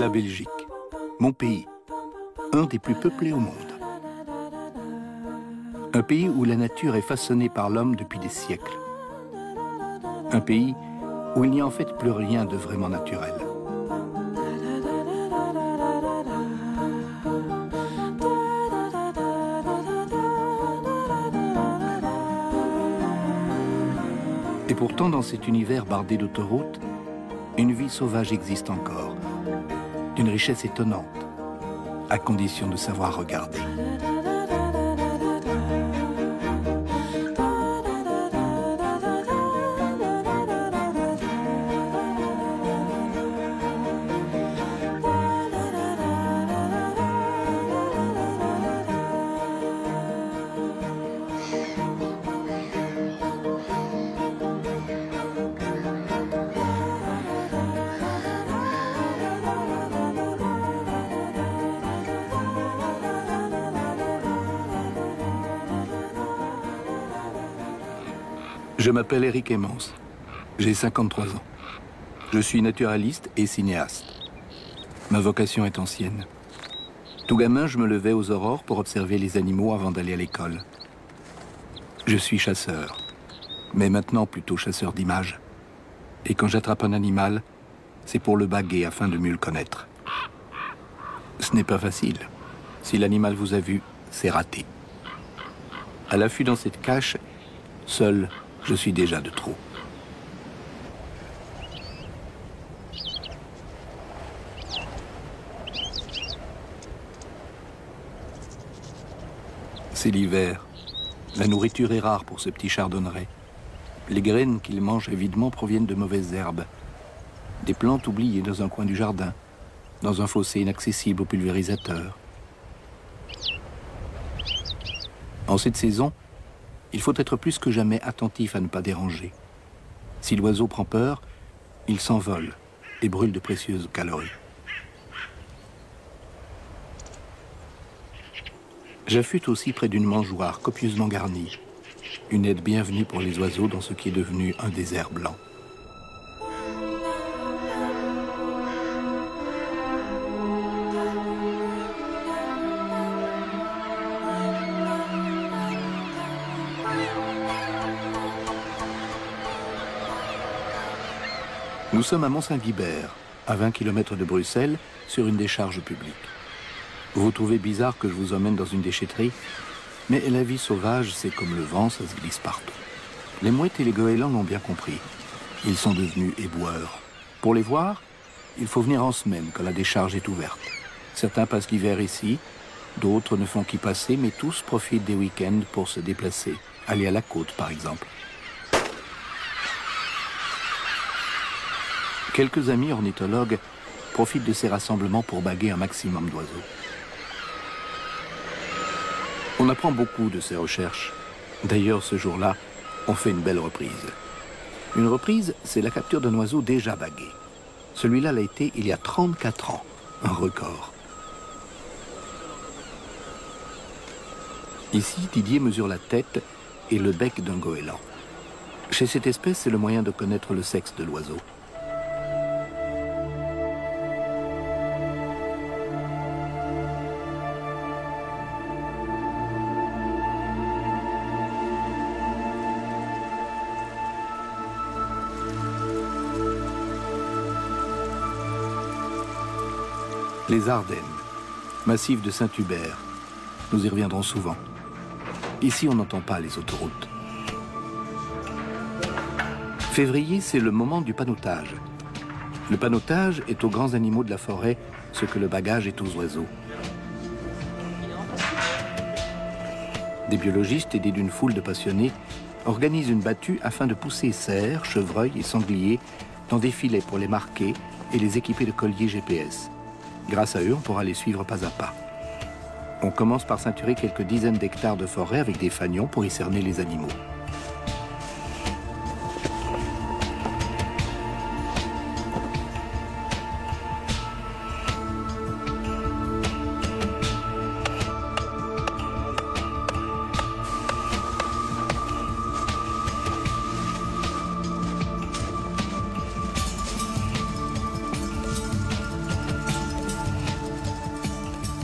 La Belgique, mon pays, un des plus peuplés au monde. Un pays où la nature est façonnée par l'homme depuis des siècles. Un pays où il n'y a en fait plus rien de vraiment naturel. Et pourtant, dans cet univers bardé d'autoroutes, une vie sauvage existe encore, d'une richesse étonnante, à condition de savoir regarder. Je m'appelle Eric Emmons, j'ai 53 ans. Je suis naturaliste et cinéaste. Ma vocation est ancienne. Tout gamin, je me levais aux aurores pour observer les animaux avant d'aller à l'école. Je suis chasseur, mais maintenant plutôt chasseur d'images. Et quand j'attrape un animal, c'est pour le baguer afin de mieux le connaître. Ce n'est pas facile. Si l'animal vous a vu, c'est raté. À l'affût dans cette cache, seul, je suis déjà de trop. C'est l'hiver. La nourriture est rare pour ce petit chardonneret. Les graines qu'il mange avidement proviennent de mauvaises herbes. Des plantes oubliées dans un coin du jardin, dans un fossé inaccessible aux pulvérisateurs. En cette saison, il faut être plus que jamais attentif à ne pas déranger. Si l'oiseau prend peur, il s'envole et brûle de précieuses calories. J'affûte aussi près d'une mangeoire copieusement garnie, une aide bienvenue pour les oiseaux dans ce qui est devenu un désert blanc. Nous sommes à Mont-Saint-Guibert, à 20 km de Bruxelles, sur une décharge publique. Vous trouvez bizarre que je vous emmène dans une déchetterie, mais la vie sauvage, c'est comme le vent, ça se glisse partout. Les mouettes et les goélands l'ont bien compris. Ils sont devenus éboueurs. Pour les voir, il faut venir en semaine, quand la décharge est ouverte. Certains passent l'hiver ici, d'autres ne font qu'y passer, mais tous profitent des week-ends pour se déplacer, aller à la côte par exemple. Quelques amis ornithologues profitent de ces rassemblements pour baguer un maximum d'oiseaux. On apprend beaucoup de ces recherches. D'ailleurs, ce jour-là, on fait une belle reprise. Une reprise, c'est la capture d'un oiseau déjà bagué. Celui-là l'a été il y a 34 ans, un record. Ici, Didier mesure la tête et le bec d'un goéland. Chez cette espèce, c'est le moyen de connaître le sexe de l'oiseau. Les Ardennes, massif de Saint-Hubert. Nous y reviendrons souvent. Ici, on n'entend pas les autoroutes. Février, c'est le moment du panautage. Le panautage est aux grands animaux de la forêt ce que le bagage est aux oiseaux. Des biologistes aidés d'une foule de passionnés organisent une battue afin de pousser cerfs, chevreuils et sangliers dans des filets pour les marquer et les équiper de colliers GPS. Grâce à eux, on pourra les suivre pas à pas. On commence par ceinturer quelques dizaines d'hectares de forêt avec des fanions pour y cerner les animaux.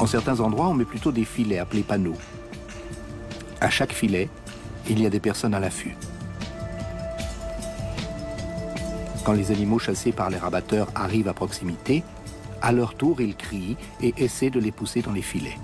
certains endroits, on met plutôt des filets appelés panneaux. À chaque filet, il y a des personnes à l'affût. Quand les animaux chassés par les rabatteurs arrivent à proximité, à leur tour, ils crient et essaient de les pousser dans les filets.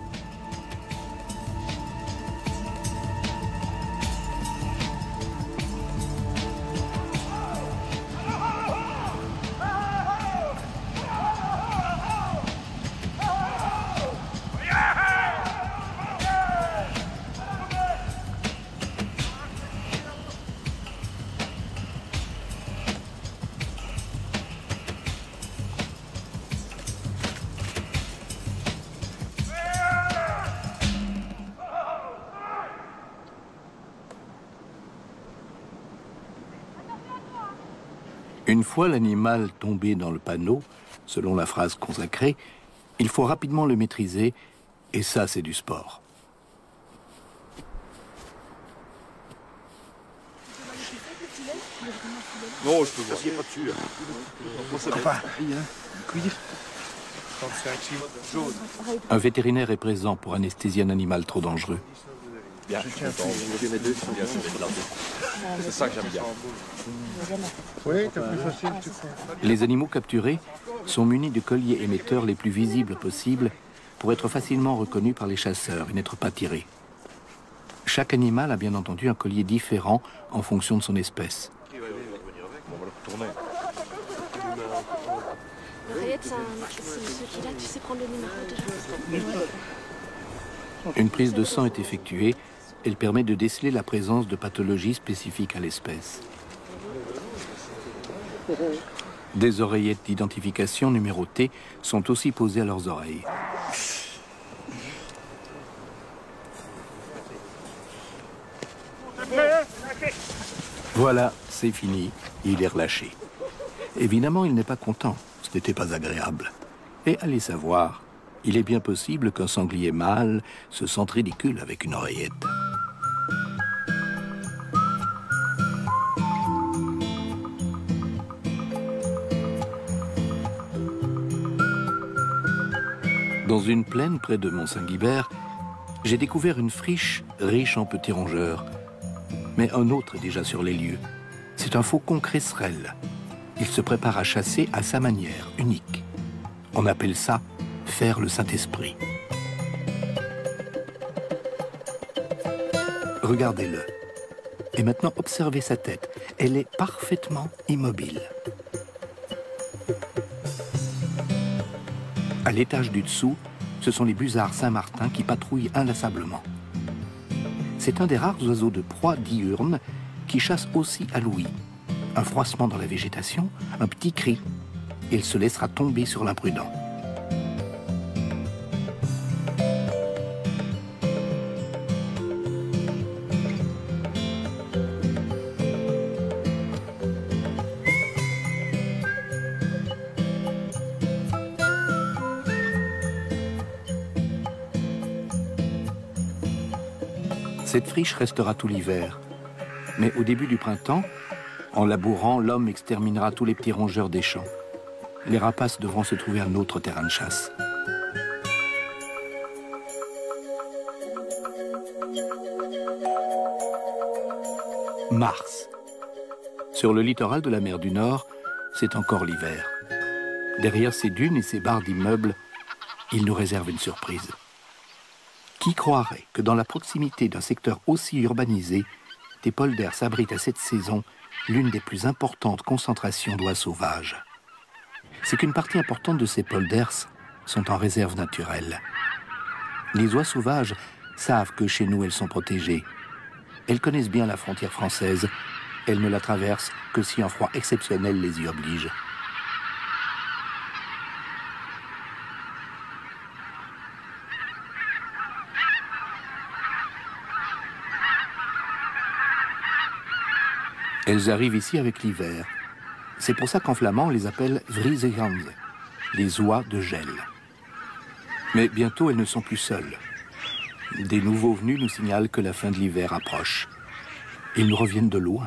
Une fois l'animal tombé dans le panneau, selon la phrase consacrée, il faut rapidement le maîtriser, et ça, c'est du sport. Non, je peux voir. Il n'y a pas dessus. Un vétérinaire est présent pour anesthésier un animal trop dangereux. Bien, je suis content. C'est ça que j'aime bien. Oui, c'est plus facile, tu crois. Les animaux capturés sont munis de colliers émetteurs les plus visibles possibles pour être facilement reconnus par les chasseurs et n'être pas tirés. Chaque animal a bien entendu un collier différent en fonction de son espèce. On va le retourner. Rayette, c'est monsieur qui là, tu sais prendre le numéro déjà. Une prise de sang est effectuée. Elle permet de déceler la présence de pathologies spécifiques à l'espèce. Des oreillettes d'identification numérotées sont aussi posées à leurs oreilles. Voilà, c'est fini. Il est relâché. Évidemment, il n'est pas content. Ce n'était pas agréable. Et allez savoir, il est bien possible qu'un sanglier mâle se sente ridicule avec une oreillette. Dans une plaine près de Mont-Saint-Guibert, j'ai découvert une friche riche en petits rongeurs. Mais un autre est déjà sur les lieux. C'est un faucon cresserelle. Il se prépare à chasser à sa manière, unique. On appelle ça faire le Saint-Esprit. Regardez-le. Et maintenant, observez sa tête. Elle est parfaitement immobile. À l'étage du dessous, ce sont les busards Saint-Martin qui patrouillent inlassablement. C'est un des rares oiseaux de proie diurne qui chasse aussi à l'ouïe. Un froissement dans la végétation, un petit cri. Il se laissera tomber sur l'imprudent. Cette friche restera tout l'hiver. Mais au début du printemps, en labourant, l'homme exterminera tous les petits rongeurs des champs. Les rapaces devront se trouver un autre terrain de chasse. Mars. Sur le littoral de la mer du Nord, c'est encore l'hiver. Derrière ces dunes et ces barres d'immeubles, il nous réserve une surprise. Qui croirait que dans la proximité d'un secteur aussi urbanisé, des polders s'abritent à cette saison l'une des plus importantes concentrations d'oies sauvages. C'est qu'une partie importante de ces polders sont en réserve naturelle. Les oies sauvages savent que chez nous elles sont protégées. Elles connaissent bien la frontière française. Elles ne la traversent que si un froid exceptionnel les y oblige. Elles arrivent ici avec l'hiver. C'est pour ça qu'en flamand, on les appelle vriesehans, les oies de gel. Mais bientôt, elles ne sont plus seules. Des nouveaux venus nous signalent que la fin de l'hiver approche. Ils nous reviennent de loin.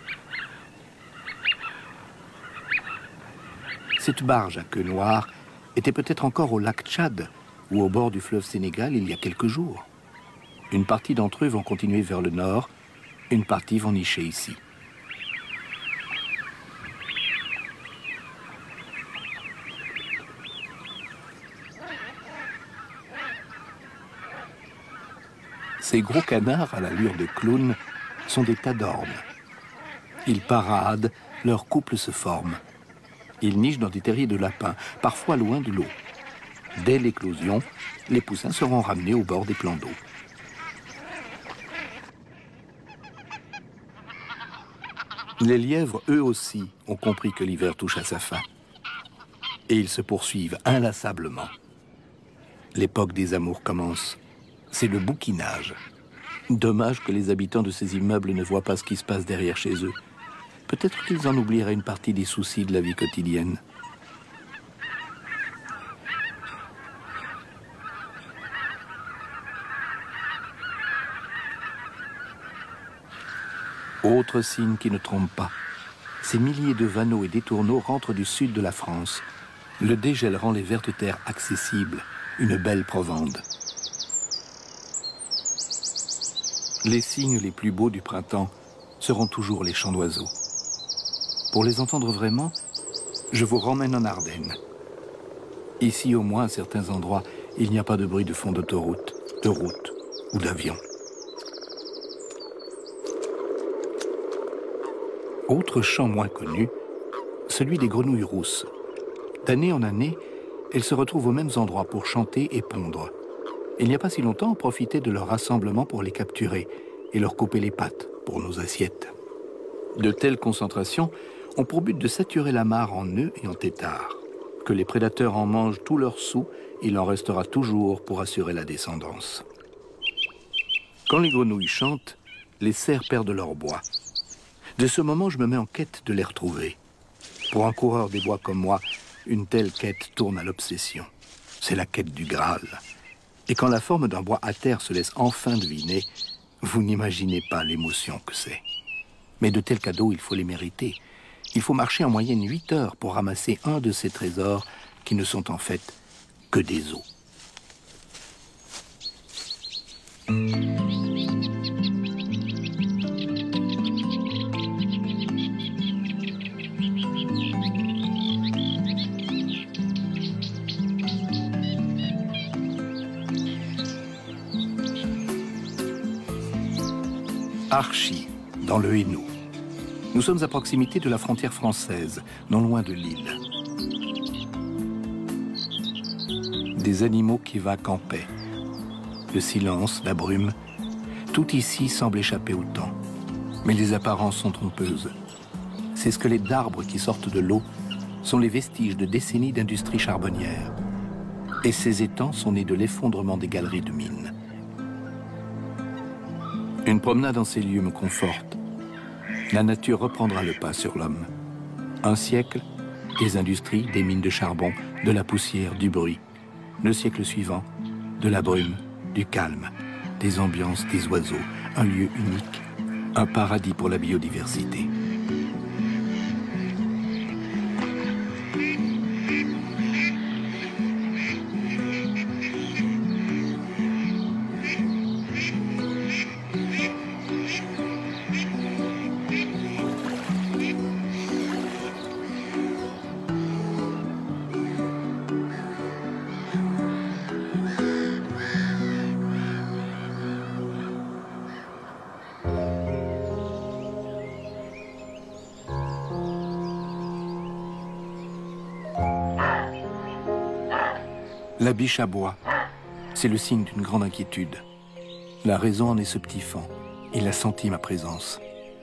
Cette barge à queue noire était peut-être encore au lac Tchad ou au bord du fleuve Sénégal il y a quelques jours. Une partie d'entre eux vont continuer vers le nord, une partie vont nicher ici. Ces gros canards à l'allure de clowns sont des tas d'ormes. Ils paradent, leur couple se forme. Ils nichent dans des terriers de lapins, parfois loin de l'eau. Dès l'éclosion, les poussins seront ramenés au bord des plans d'eau. Les lièvres, eux aussi, ont compris que l'hiver touche à sa fin. Et ils se poursuivent inlassablement. L'époque des amours commence. C'est le bouquinage. Dommage que les habitants de ces immeubles ne voient pas ce qui se passe derrière chez eux. Peut-être qu'ils en oublieraient une partie des soucis de la vie quotidienne. Autre signe qui ne trompe pas. Ces milliers de vanneaux et d'étourneaux rentrent du sud de la France. Le dégel rend les vertes terres accessibles, une belle provende. Les signes les plus beaux du printemps seront toujours les chants d'oiseaux. Pour les entendre vraiment, je vous ramène en Ardennes. Ici, au moins, à certains endroits, il n'y a pas de bruit de fond d'autoroute, de route ou d'avion. Autre chant moins connu, celui des grenouilles rousses. D'année en année, elles se retrouvent aux mêmes endroits pour chanter et pondre. Il n'y a pas si longtemps, on profitait de leur rassemblement pour les capturer et leur couper les pattes pour nos assiettes. De telles concentrations ont pour but de saturer la mare en œufs et en têtards. Que les prédateurs en mangent tous leurs sous, il en restera toujours pour assurer la descendance. Quand les grenouilles chantent, les cerfs perdent leur bois. De ce moment, je me mets en quête de les retrouver. Pour un coureur des bois comme moi, une telle quête tourne à l'obsession. C'est la quête du Graal. Et quand la forme d'un bois à terre se laisse enfin deviner, vous n'imaginez pas l'émotion que c'est. Mais de tels cadeaux, il faut les mériter. Il faut marcher en moyenne 8 heures pour ramasser un de ces trésors qui ne sont en fait que des os. Archy, dans le Hainaut. Nous sommes à proximité de la frontière française, non loin de Lille. Des animaux qui vaquent en paix. Le silence, la brume, tout ici semble échapper au temps. Mais les apparences sont trompeuses. Ces squelettes d'arbres qui sortent de l'eau sont les vestiges de décennies d'industrie charbonnière. Et ces étangs sont nés de l'effondrement des galeries de mines. Une promenade en ces lieux me conforte. La nature reprendra le pas sur l'homme. Un siècle, des industries, des mines de charbon, de la poussière, du bruit. Le siècle suivant, de la brume, du calme, des ambiances, des oiseaux, un lieu unique, un paradis pour la biodiversité. La biche aboie, c'est le signe d'une grande inquiétude. La raison en est ce petit faon. Il a senti ma présence.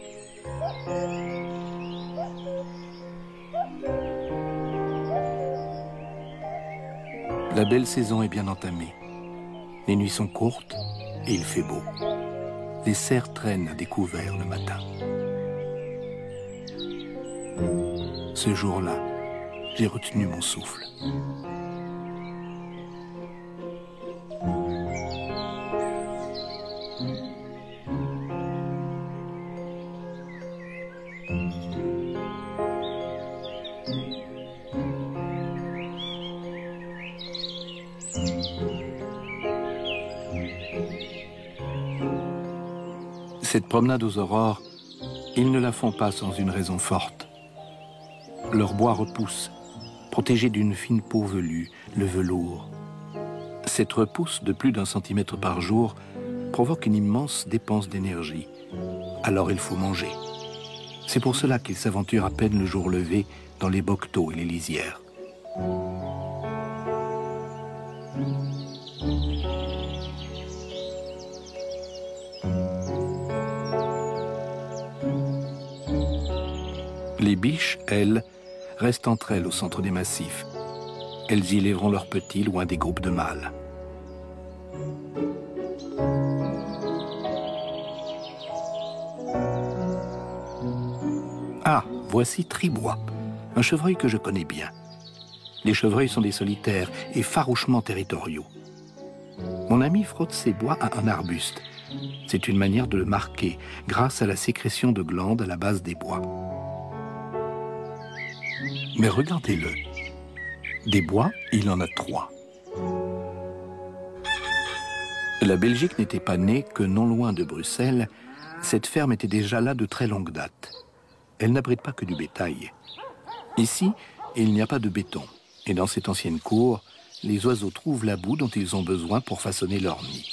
La belle saison est bien entamée. Les nuits sont courtes et il fait beau. Les cerfs traînent à découvert le matin. Ce jour-là, j'ai retenu mon souffle. Cette promenade aux aurores, ils ne la font pas sans une raison forte. Leur bois repousse, protégé d'une fine peau velue, le velours. Cette repousse de plus d'1 centimètre par jour provoque une immense dépense d'énergie. Alors il faut manger. C'est pour cela qu'ils s'aventurent à peine le jour levé dans les bocteaux et les lisières. Les biches, elles, restent entre elles au centre des massifs. Elles y élèveront leurs petits loin des groupes de mâles. Ah, voici Tribois, un chevreuil que je connais bien. Les chevreuils sont des solitaires et farouchement territoriaux. Mon ami frotte ses bois à un arbuste. C'est une manière de le marquer grâce à la sécrétion de glandes à la base des bois. Mais regardez-le. Des bois, il en a 3. La Belgique n'était pas née que non loin de Bruxelles. Cette ferme était déjà là de très longue date. Elle n'abrite pas que du bétail. Ici, il n'y a pas de béton. Et dans cette ancienne cour, les oiseaux trouvent la boue dont ils ont besoin pour façonner leur nid.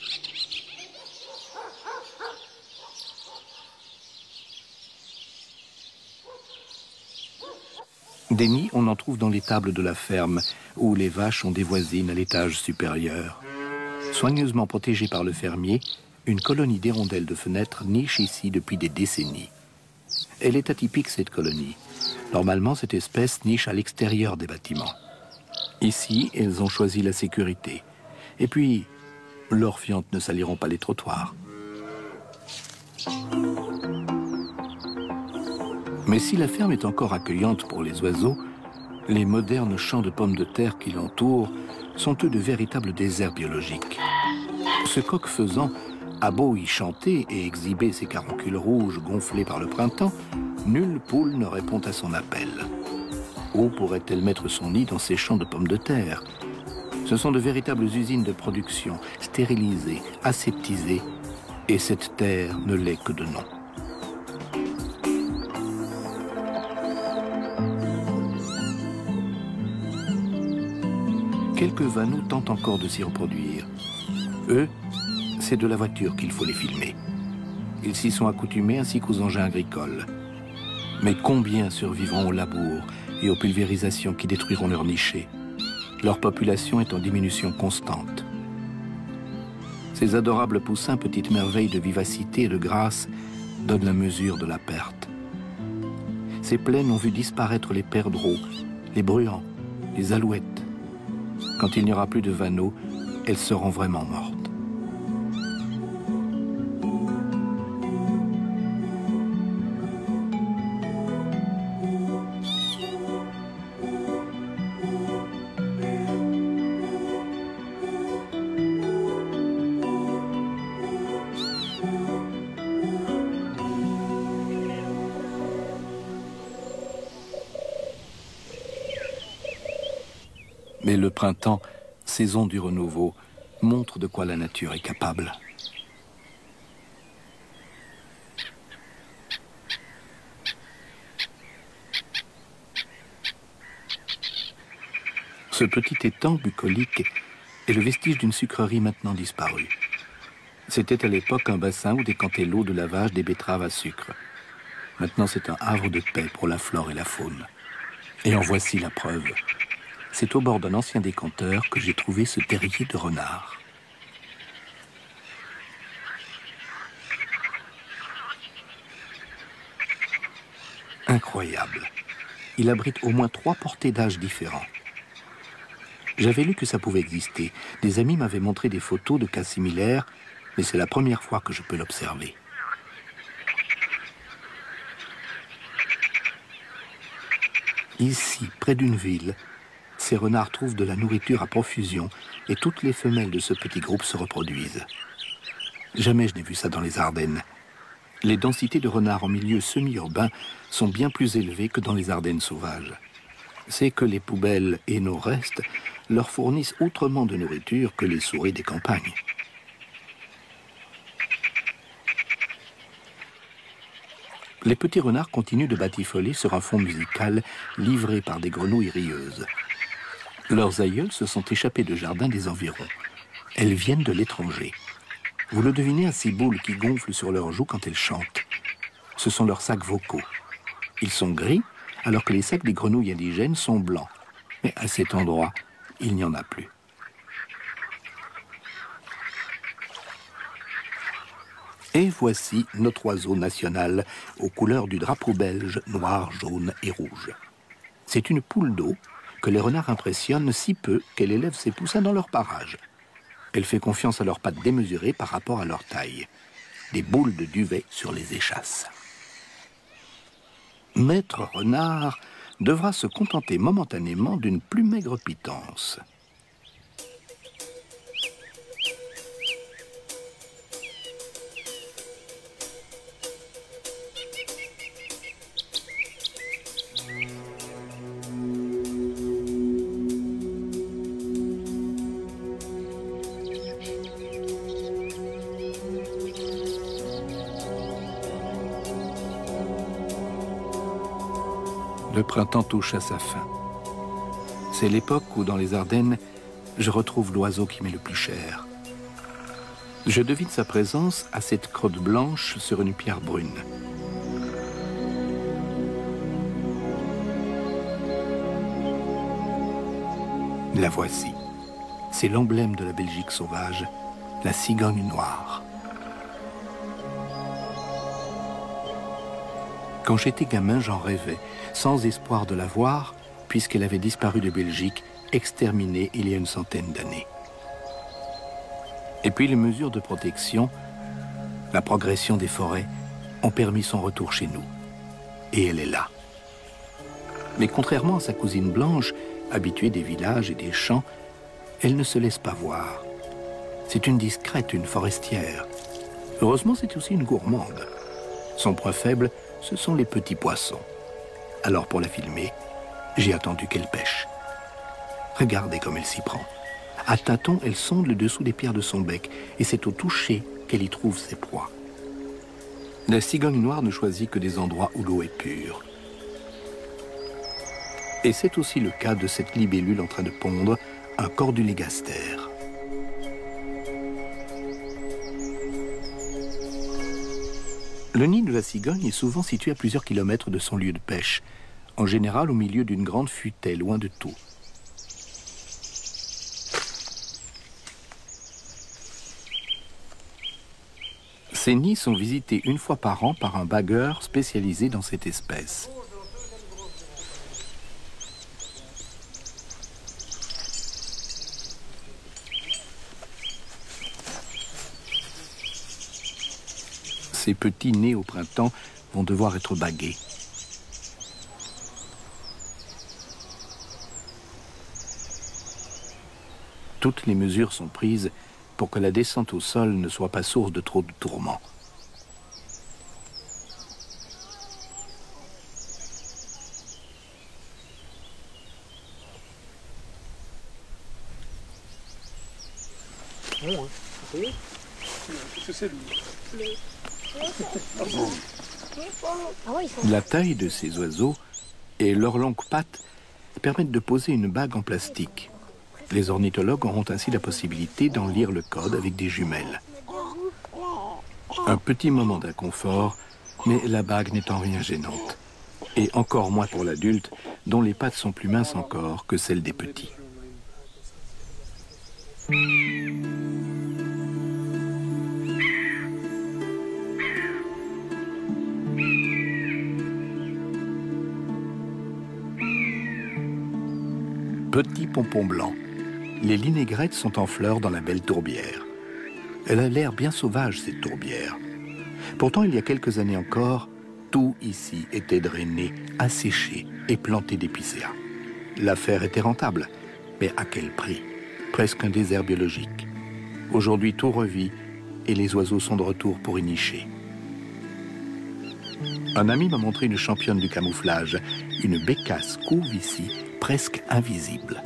Des nids, on en trouve dans les tables de la ferme, où les vaches ont des voisines à l'étage supérieur. Soigneusement protégée par le fermier, une colonie d'hirondelles de fenêtres niche ici depuis des décennies. Elle est atypique, cette colonie. Normalement, cette espèce niche à l'extérieur des bâtiments. Ici, elles ont choisi la sécurité. Et puis, leurs fientes ne saliront pas les trottoirs. Mais si la ferme est encore accueillante pour les oiseaux, les modernes champs de pommes de terre qui l'entourent sont eux de véritables déserts biologiques. Ce coq faisant a beau y chanter et exhiber ses caroncules rouges gonflés par le printemps, nulle poule ne répond à son appel. Où pourrait-elle mettre son nid dans ces champs de pommes de terre? Ce sont de véritables usines de production, stérilisées, aseptisées, et cette terre ne l'est que de nom. Quelques vanneaux tentent encore de s'y reproduire. Eux, c'est de la voiture qu'il faut les filmer. Ils s'y sont accoutumés ainsi qu'aux engins agricoles. Mais combien survivront au labour et aux pulvérisations qui détruiront leurs nichés? Leur population est en diminution constante. Ces adorables poussins, petites merveilles de vivacité et de grâce, donnent la mesure de la perte. Ces plaines ont vu disparaître les perdreaux, les bruants, les alouettes. Quand il n'y aura plus de vanneaux, elles seront vraiment mortes. Mais le printemps, saison du renouveau, montre de quoi la nature est capable. Ce petit étang bucolique est le vestige d'une sucrerie maintenant disparue. C'était à l'époque un bassin où décantait l'eau de lavage des betteraves à sucre. Maintenant, c'est un havre de paix pour la flore et la faune. Et en voici la preuve. C'est au bord d'un ancien décanteur que j'ai trouvé ce terrier de renard. Incroyable. Il abrite au moins 3 portées d'âge différents. J'avais lu que ça pouvait exister. Des amis m'avaient montré des photos de cas similaires, mais c'est la première fois que je peux l'observer. Ici, près d'une ville, ces renards trouvent de la nourriture à profusion et toutes les femelles de ce petit groupe se reproduisent. Jamais je n'ai vu ça dans les Ardennes. Les densités de renards en milieu semi-urbain sont bien plus élevées que dans les Ardennes sauvages. C'est que les poubelles et nos restes leur fournissent autrement de nourriture que les souris des campagnes. Les petits renards continuent de batifoler sur un fond musical livré par des grenouilles rieuses. Leurs aïeuls se sont échappés de jardin des environs. Elles viennent de l'étranger. Vous le devinez à ces boules qui gonflent sur leurs joues quand elles chantent. Ce sont leurs sacs vocaux. Ils sont gris, alors que les sacs des grenouilles indigènes sont blancs. Mais à cet endroit, il n'y en a plus. Et voici notre oiseau national aux couleurs du drapeau belge, noir, jaune et rouge. C'est une poule d'eau que les renards impressionnent si peu qu'elle élève ses poussins dans leur parage. Elle fait confiance à leurs pattes démesurées par rapport à leur taille. Des boules de duvet sur les échasses. Maître renard devra se contenter momentanément d'une plus maigre pitance. Le printemps touche à sa fin. C'est l'époque où, dans les Ardennes, je retrouve l'oiseau qui m'est le plus cher. Je devine sa présence à cette crotte blanche sur une pierre brune. La voici. C'est l'emblème de la Belgique sauvage, la cigogne noire. Quand j'étais gamin, j'en rêvais, sans espoir de la voir, puisqu'elle avait disparu de Belgique, exterminée il y a une centaine d'années. Et puis les mesures de protection, la progression des forêts, ont permis son retour chez nous. Et elle est là. Mais contrairement à sa cousine blanche, habituée des villages et des champs, elle ne se laisse pas voir. C'est une discrète, une forestière. Heureusement, c'est aussi une gourmande. Son point faible, ce sont les petits poissons. Alors pour la filmer, j'ai attendu qu'elle pêche. Regardez comme elle s'y prend. À tâtons, elle sonde le dessous des pierres de son bec, et c'est au toucher qu'elle y trouve ses proies. La cigogne noire ne choisit que des endroits où l'eau est pure. Et c'est aussi le cas de cette libellule en train de pondre, un cordulégaster. Le nid de la cigogne est souvent situé à plusieurs kilomètres de son lieu de pêche, en général au milieu d'une grande futaie, loin de tout. Ces nids sont visités une fois par an par un bagueur spécialisé dans cette espèce. Ces petits nés au printemps vont devoir être bagués. Toutes les mesures sont prises pour que la descente au sol ne soit pas source de trop de tourments. La taille de ces oiseaux et leurs longues pattes permettent de poser une bague en plastique. Les ornithologues auront ainsi la possibilité d'en lire le code avec des jumelles. Un petit moment d'inconfort, mais la bague n'est en rien gênante. Et encore moins pour l'adulte, dont les pattes sont plus minces encore que celles des petits. Petit pompon blanc. Les linégrettes sont en fleurs dans la belle tourbière. Elle a l'air bien sauvage, cette tourbière. Pourtant, il y a quelques années encore, tout ici était drainé, asséché et planté d'épicéas. L'affaire était rentable, mais à quel prix? Presque un désert biologique. Aujourd'hui, tout revit et les oiseaux sont de retour pour y nicher. Un ami m'a montré une championne du camouflage. Une bécasse couve ici, presque invisible.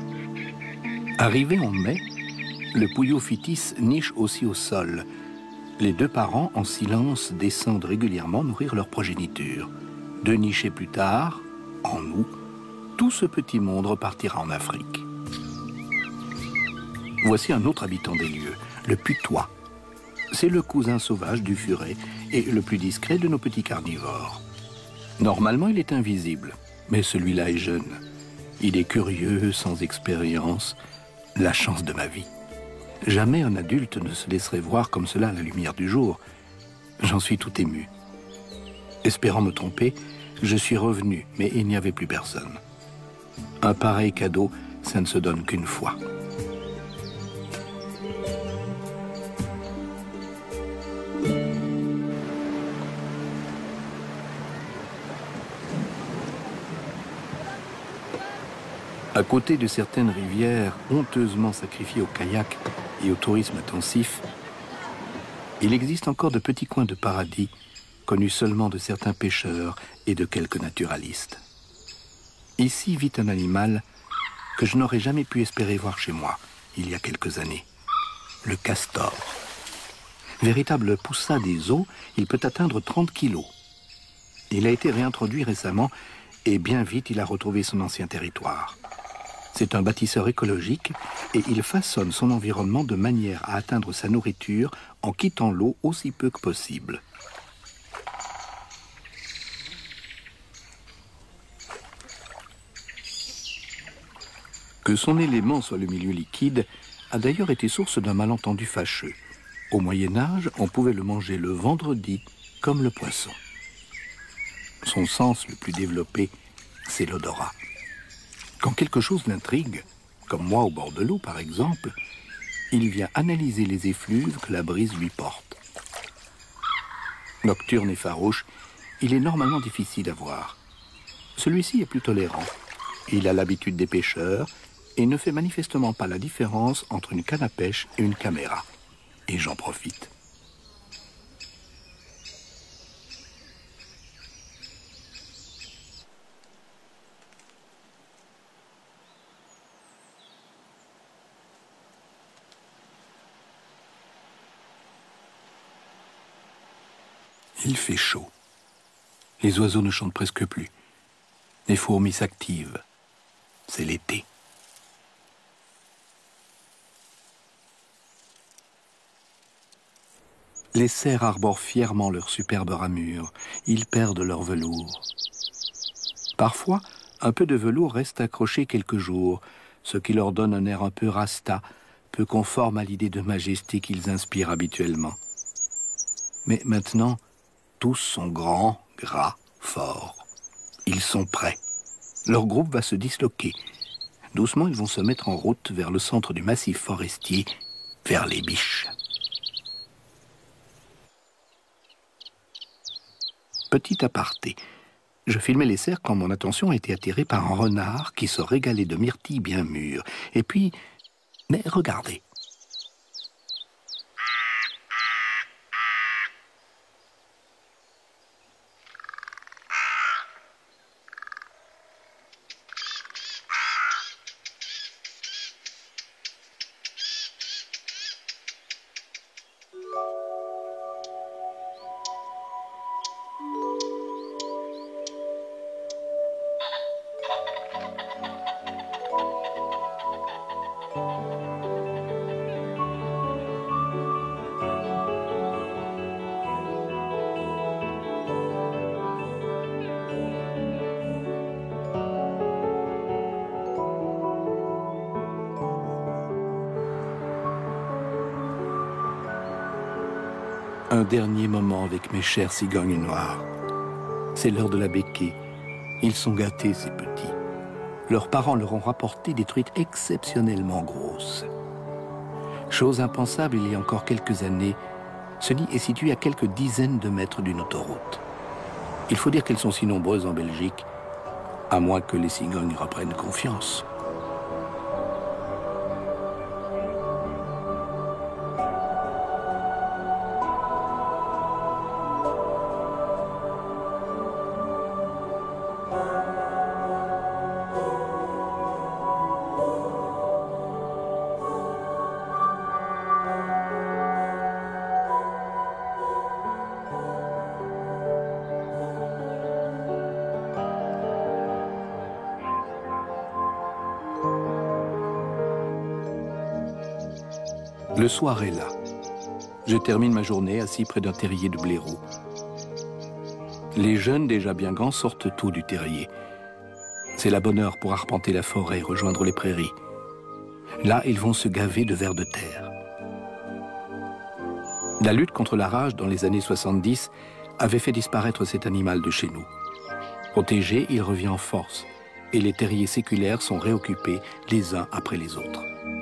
Arrivé en mai, le Pouillot phytis niche aussi au sol. Les deux parents, en silence, descendent régulièrement nourrir leur progéniture. 2 nichés plus tard, en août, tout ce petit monde repartira en Afrique. Voici un autre habitant des lieux, le putois. C'est le cousin sauvage du furet et le plus discret de nos petits carnivores. Normalement, il est invisible, mais celui-là est jeune. Il est curieux, sans expérience, la chance de ma vie. Jamais un adulte ne se laisserait voir comme cela à la lumière du jour. J'en suis tout ému. Espérant me tromper, je suis revenu, mais il n'y avait plus personne. Un pareil cadeau, ça ne se donne qu'une fois. À côté de certaines rivières honteusement sacrifiées au kayak et au tourisme intensif, il existe encore de petits coins de paradis connus seulement de certains pêcheurs et de quelques naturalistes. Ici vit un animal que je n'aurais jamais pu espérer voir chez moi il y a quelques années, le castor. Véritable poussin des eaux, il peut atteindre 30 kilos. Il a été réintroduit récemment et bien vite il a retrouvé son ancien territoire. C'est un bâtisseur écologique et il façonne son environnement de manière à atteindre sa nourriture en quittant l'eau aussi peu que possible. Que son élément soit le milieu liquide a d'ailleurs été source d'un malentendu fâcheux. Au Moyen-Âge, on pouvait le manger le vendredi comme le poisson. Son sens le plus développé, c'est l'odorat. Quand quelque chose l'intrigue, comme moi au bord de l'eau par exemple, il vient analyser les effluves que la brise lui porte. Nocturne et farouche, il est normalement difficile à voir. Celui-ci est plus tolérant. Il a l'habitude des pêcheurs et ne fait manifestement pas la différence entre une canne à pêche et une caméra. Et j'en profite. Il fait chaud. Les oiseaux ne chantent presque plus. Les fourmis s'activent. C'est l'été. Les cerfs arborent fièrement leur superbe ramure. Ils perdent leur velours. Parfois, un peu de velours reste accroché quelques jours, ce qui leur donne un air un peu rasta, peu conforme à l'idée de majesté qu'ils inspirent habituellement. Mais maintenant, tous sont grands, gras, forts. Ils sont prêts. Leur groupe va se disloquer. Doucement, ils vont se mettre en route vers le centre du massif forestier, vers les biches. Petit aparté. Je filmais les cerfs quand mon attention a été attirée par un renard qui se régalait de myrtilles bien mûres. Et puis, mais regardez. Un dernier moment avec mes chers cigognes noires. C'est l'heure de la béquée. Ils sont gâtés, ces petits. Leurs parents leur ont rapporté des truites exceptionnellement grosses. Chose impensable il y a encore quelques années, ce nid est situé à quelques dizaines de mètres d'une autoroute. Il faut dire qu'elles sont si nombreuses en Belgique, à moins que les cigognes reprennent confiance. Le soir est là. Je termine ma journée assis près d'un terrier de blaireaux. Les jeunes déjà bien grands sortent tôt du terrier. C'est la bonne heure pour arpenter la forêt et rejoindre les prairies. Là, ils vont se gaver de vers de terre. La lutte contre la rage dans les années 70 avait fait disparaître cet animal de chez nous. Protégé, il revient en force et les terriers séculaires sont réoccupés les uns après les autres.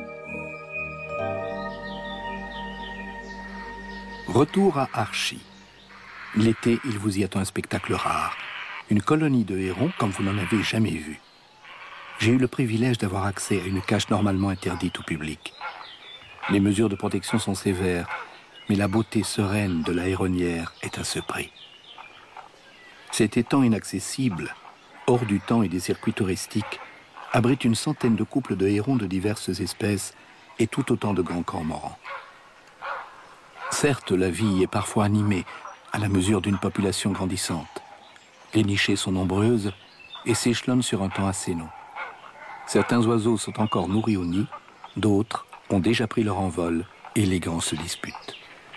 Retour à Archie. L'été, il vous y attend un spectacle rare. Une colonie de hérons comme vous n'en avez jamais vu. J'ai eu le privilège d'avoir accès à une cache normalement interdite au public. Les mesures de protection sont sévères, mais la beauté sereine de la héronnière est à ce prix. Cet étang inaccessible, hors du temps et des circuits touristiques, abrite une centaine de couples de hérons de diverses espèces et tout autant de grands cormorans. Certes, la vie est parfois animée, à la mesure d'une population grandissante. Les nichées sont nombreuses et s'échelonnent sur un temps assez long. Certains oiseaux sont encore nourris au nid, d'autres ont déjà pris leur envol et les grands se disputent.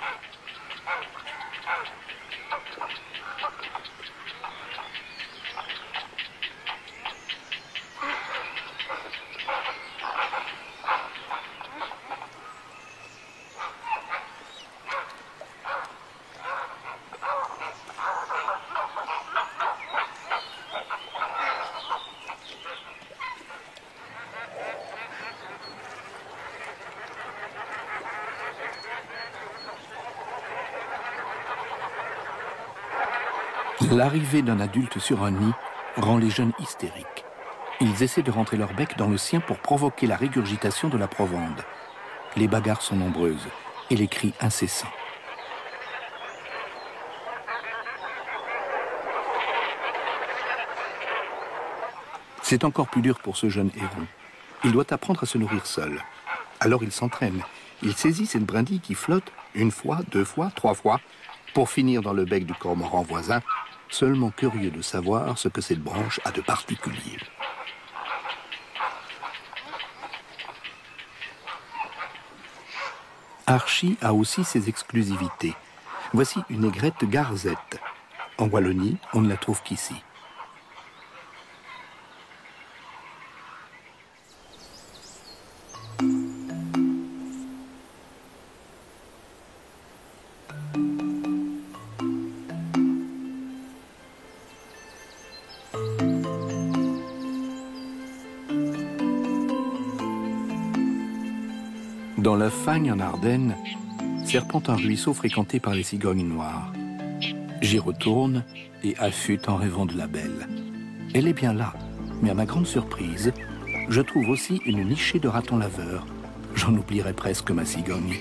L'arrivée d'un adulte sur un nid rend les jeunes hystériques. Ils essaient de rentrer leur bec dans le sien pour provoquer la régurgitation de la provende. Les bagarres sont nombreuses et les cris incessants. C'est encore plus dur pour ce jeune héron. Il doit apprendre à se nourrir seul. Alors il s'entraîne. Il saisit cette brindille qui flotte une fois, deux fois, trois fois, pour finir dans le bec du cormoran voisin, seulement curieux de savoir ce que cette branche a de particulier. Archie a aussi ses exclusivités. Voici une aigrette garzette. En Wallonie, on ne la trouve qu'ici. Dans la Fagne, en Ardennes, serpente un ruisseau fréquenté par les cigognes noires. J'y retourne et affûte en rêvant de la belle. Elle est bien là, mais à ma grande surprise, je trouve aussi une nichée de ratons laveurs. J'en oublierais presque ma cigogne.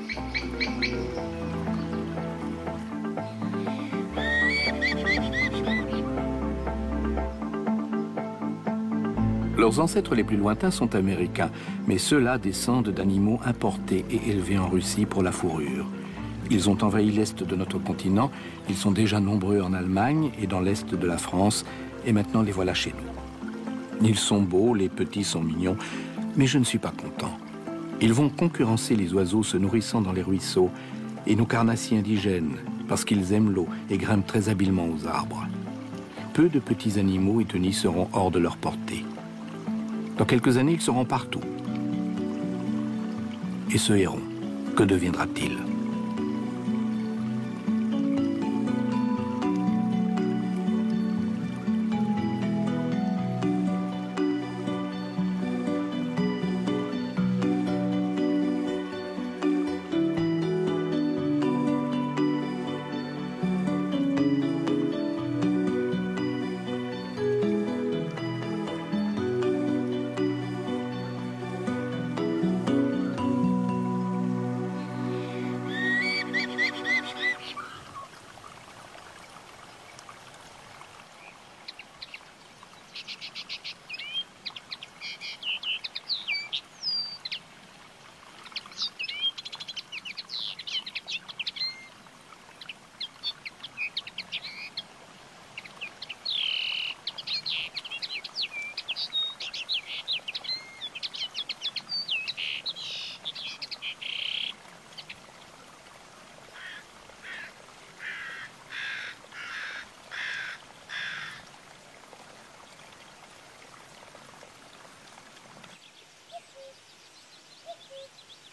Leurs ancêtres les plus lointains sont américains, mais ceux-là descendent d'animaux importés et élevés en Russie pour la fourrure. Ils ont envahi l'est de notre continent, ils sont déjà nombreux en Allemagne et dans l'est de la France, et maintenant les voilà chez nous. Ils sont beaux, les petits sont mignons, mais je ne suis pas content. Ils vont concurrencer les oiseaux se nourrissant dans les ruisseaux et nos carnassiers indigènes, parce qu'ils aiment l'eau et grimpent très habilement aux arbres. Peu de petits animaux et de nids seront hors de leur portée. Dans quelques années, ils seront partout. Et ce héron, que deviendra-t-il ?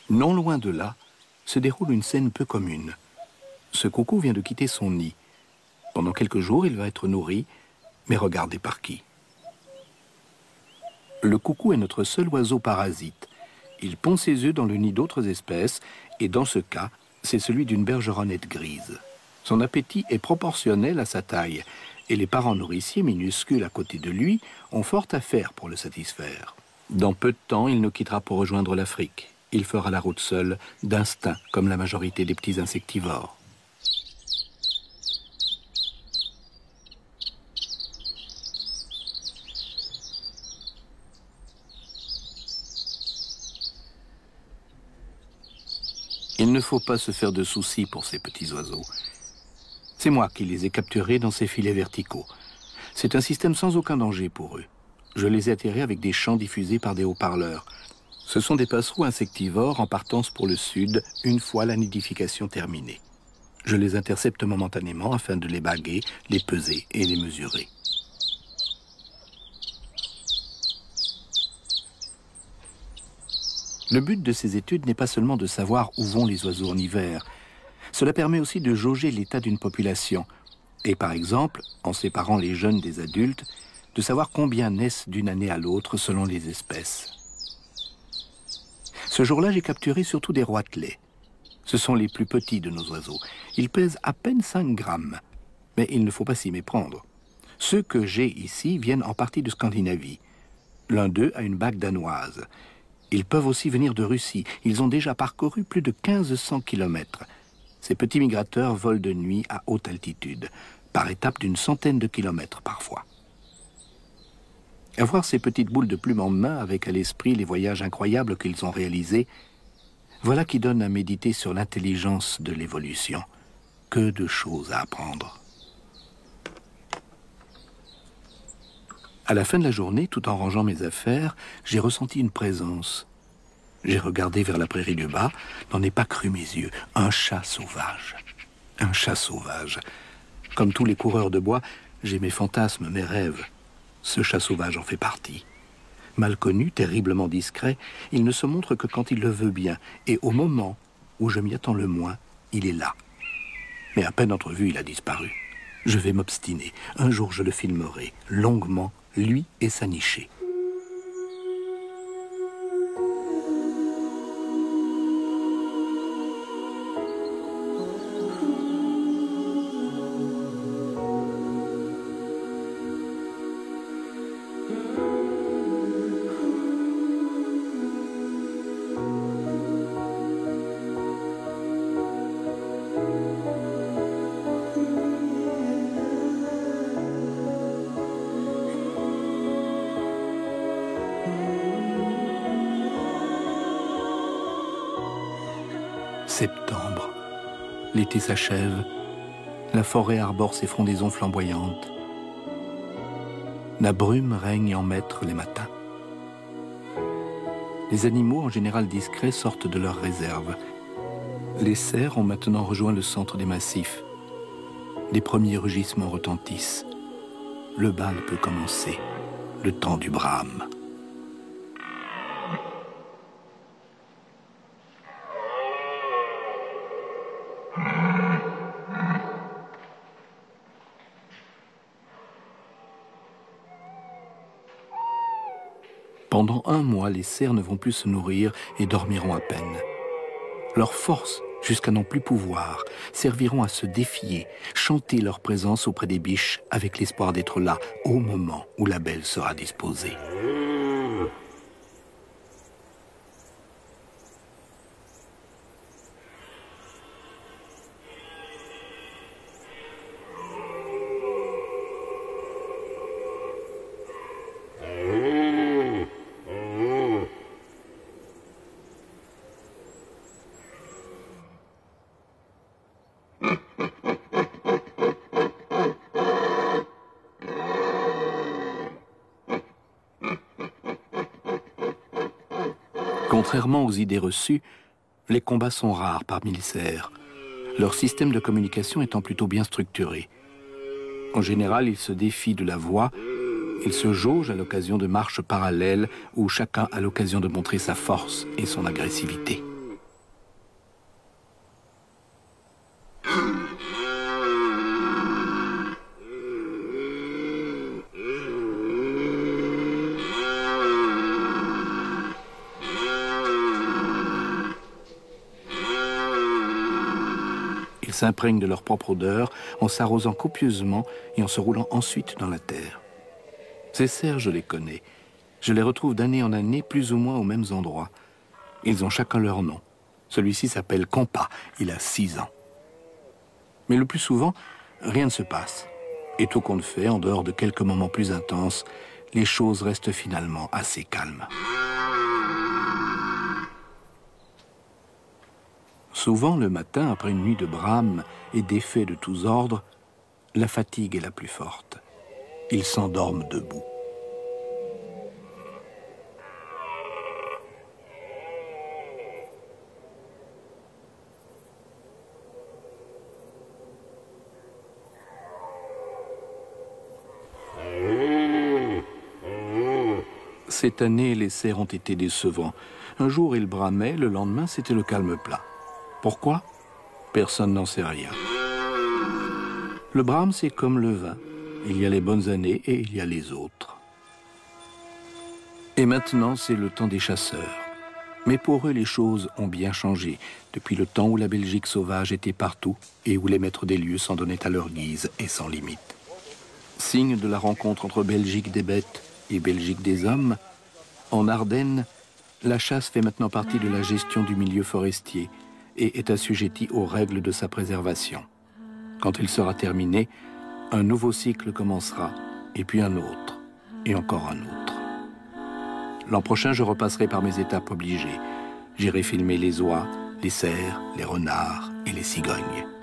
Non loin de là, se déroule une scène peu commune. Ce coucou vient de quitter son nid. Pendant quelques jours, il va être nourri, mais regardez par qui. Le coucou est notre seul oiseau parasite. Il pond ses œufs dans le nid d'autres espèces, et dans ce cas, c'est celui d'une bergeronnette grise. Son appétit est proportionnel à sa taille, et les parents nourriciers minuscules à côté de lui ont fort à faire pour le satisfaire. Dans peu de temps, il nous quittera pour rejoindre l'Afrique. Il fera la route seul, d'instinct, comme la majorité des petits insectivores. Il ne faut pas se faire de soucis pour ces petits oiseaux. C'est moi qui les ai capturés dans ces filets verticaux. C'est un système sans aucun danger pour eux. Je les ai atterrés avec des chants diffusés par des haut-parleurs. Ce sont des passereaux insectivores en partance pour le sud, une fois la nidification terminée. Je les intercepte momentanément afin de les baguer, les peser et les mesurer. Le but de ces études n'est pas seulement de savoir où vont les oiseaux en hiver. Cela permet aussi de jauger l'état d'une population. Et par exemple, en séparant les jeunes des adultes, de savoir combien naissent d'une année à l'autre selon les espèces. Ce jour-là, j'ai capturé surtout des roitelets. Ce sont les plus petits de nos oiseaux. Ils pèsent à peine 5 grammes. Mais il ne faut pas s'y méprendre. Ceux que j'ai ici viennent en partie de Scandinavie. L'un d'eux a une bague danoise. Ils peuvent aussi venir de Russie. Ils ont déjà parcouru plus de 1500 kilomètres. Ces petits migrateurs volent de nuit à haute altitude, par étapes d'une centaine de kilomètres parfois. Avoir ces petites boules de plumes en main avec à l'esprit les voyages incroyables qu'ils ont réalisés, voilà qui donne à méditer sur l'intelligence de l'évolution. Que de choses à apprendre. À la fin de la journée, tout en rangeant mes affaires, j'ai ressenti une présence. J'ai regardé vers la prairie du bas, n'en ai pas cru mes yeux. Un chat sauvage. Un chat sauvage. Comme tous les coureurs de bois, j'ai mes fantasmes, mes rêves. Ce chat sauvage en fait partie. Mal connu, terriblement discret, il ne se montre que quand il le veut bien. Et au moment où je m'y attends le moins, il est là. Mais à peine entrevu, il a disparu. Je vais m'obstiner. Un jour, je le filmerai, longuement, lui et sa nichée. Septembre. L'été s'achève. La forêt arbore ses frondaisons flamboyantes. La brume règne en maître les matins. Les animaux, en général discrets, sortent de leurs réserves. Les cerfs ont maintenant rejoint le centre des massifs. Les premiers rugissements retentissent. Le bal peut commencer. Le temps du brame. Pendant un mois, les cerfs ne vont plus se nourrir et dormiront à peine. Leurs forces, jusqu'à n'en plus pouvoir, serviront à se défier, chanter leur présence auprès des biches avec l'espoir d'être là au moment où la belle sera disposée. Contrairement aux idées reçues, les combats sont rares parmi les cerfs, leur système de communication étant plutôt bien structuré. En général, ils se défient de la voix, ils se jaugent à l'occasion de marches parallèles où chacun a l'occasion de montrer sa force et son agressivité. s'imprègnent de leur propre odeur en s'arrosant copieusement et en se roulant ensuite dans la terre. Ces cerfs, je les connais. Je les retrouve d'année en année plus ou moins aux mêmes endroits. Ils ont chacun leur nom. Celui-ci s'appelle Compas, il a 6 ans. Mais le plus souvent, rien ne se passe. Et tout compte fait, en dehors de quelques moments plus intenses, les choses restent finalement assez calmes. Souvent, le matin, après une nuit de brames et d'effets de tous ordres, la fatigue est la plus forte. Ils s'endorment debout. Cette année, les cerfs ont été décevants. Un jour, ils bramaient, le lendemain, c'était le calme plat. Pourquoi? Personne n'en sait rien. Le brame, c'est comme le vin. Il y a les bonnes années et il y a les autres. Et maintenant, c'est le temps des chasseurs. Mais pour eux, les choses ont bien changé depuis le temps où la Belgique sauvage était partout et où les maîtres des lieux s'en donnaient à leur guise et sans limite. Signe de la rencontre entre Belgique des bêtes et Belgique des hommes, en Ardennes, la chasse fait maintenant partie de la gestion du milieu forestier et est assujettie aux règles de sa préservation. Quand il sera terminé, un nouveau cycle commencera, et puis un autre, et encore un autre. L'an prochain, je repasserai par mes étapes obligées. J'irai filmer les oies, les cerfs, les renards et les cigognes.